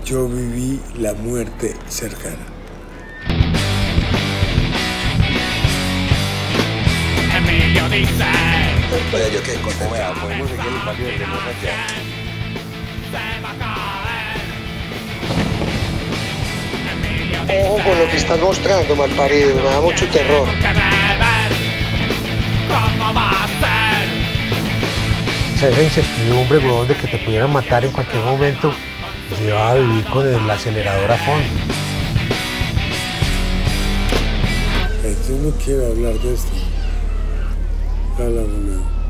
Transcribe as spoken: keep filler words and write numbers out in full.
Yo viví la muerte cercana. Emilio dice. Vaya, yo quedé contento. Vea, podemos seguir el patio de tenemos allá. Ojo con lo que estás mostrando, malparido, me da mucho terror. ¿Cómo va a ser? Esa incertidumbre, huevón, de que te pudieran matar en cualquier momento, pues iba a vivir con el acelerador a fondo. Yo no quiero hablar de esto. Habla, boludo.